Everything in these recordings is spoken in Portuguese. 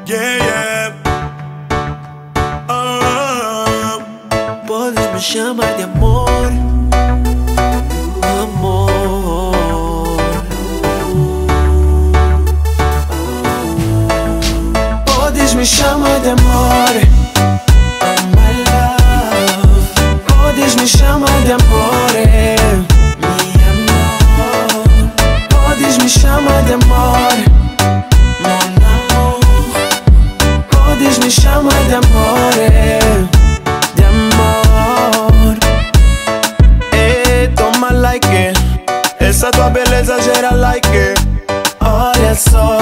Yeah, yeah. Podes me chamar de amor, amor. Podes me chamar de amor, my love. Podes me chamar de amor, meu amor. Podes me chamar de amor, mon amor. Podes me chamar de amor, de amor. Toma like, essa tua beleza gera like. Olha só,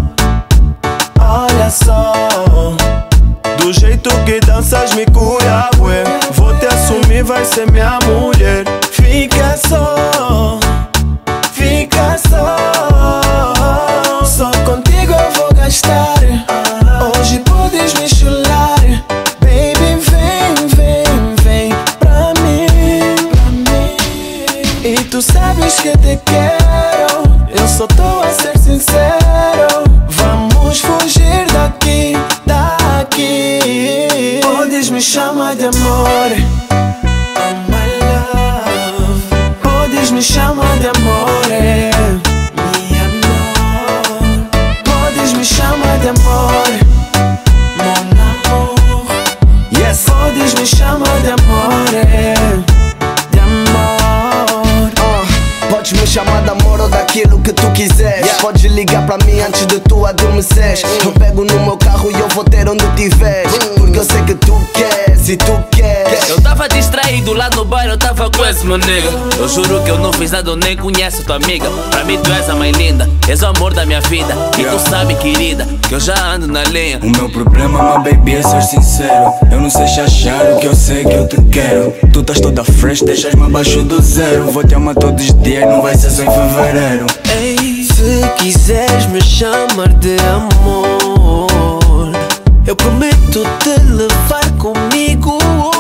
olha só. Do jeito que danças me cura, ué. Vou te assumir, vai ser minha mulher. Fica só, fica só. Só contigo eu vou gastar. Hoje podes me chular. Baby, vem, vem, vem pra mim, pra mim. E tu sabes que te quero. Eu só tô a ser sincero. Vamos fugir daqui, daqui. Podes me chamar de amor, my love. Podes me chamar de amor, meu amor. Podes me chamar de amor, mon amor. Yes. Podes me chamar de amor, de amor. Podes me chamar de amor ou daquilo que tu quiseres. Podes ligar pra mim antes de tu adormeceres. Eu pego no meu carro e eu vou ter onde tiveres. Porque eu sei que tu queres e tu queres. Eu tava distraído lá no bairro, eu tava com esse meu nega. Eu juro que eu não fiz nada, eu nem conheço tua amiga. Pra mim tu és a mãe linda, és o amor da minha vida. E tu sabe, querida, que eu já ando na linha. O meu problema, my baby, é ser sincero. Eu não sei se achar o que eu sei que eu te quero. Tu estás toda fresh, deixas-me abaixo do zero. Vou te amar todos os dias, não vai ser só em fevereiro. Ei, se quiseres me chamar de amor, eu prometo te levar comigo.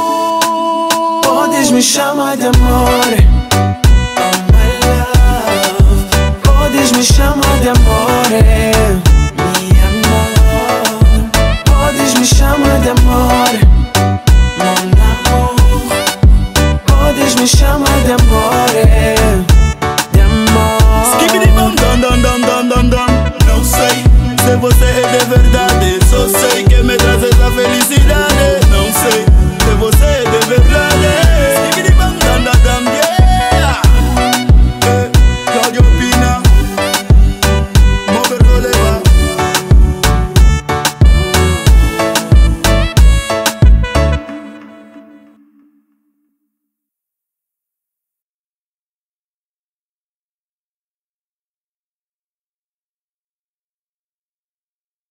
Podes me chamar de amor, my love. Podes me chamar